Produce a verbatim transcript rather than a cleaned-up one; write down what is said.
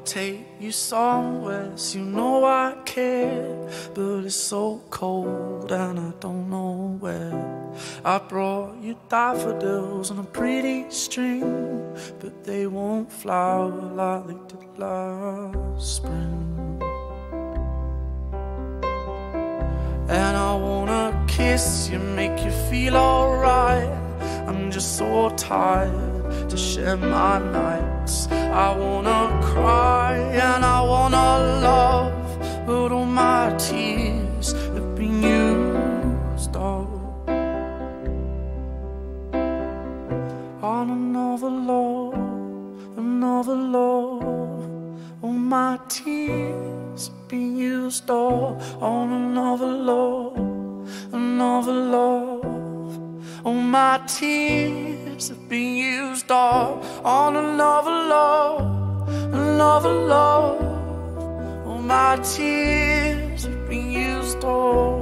take you somewhere, so you know I care. But it's so cold and I don't know where. I brought you daffodils on a pretty string, but they won't flower like they did last spring. And I wanna kiss you, make you feel alright. I'm just so tired to share my nights. I wanna cry and I wanna love, but all my tears have been used up on another love, another love. All my tears have been used up on another love, another love. All my tears have been used up on another love, another love. All my tears have been used up.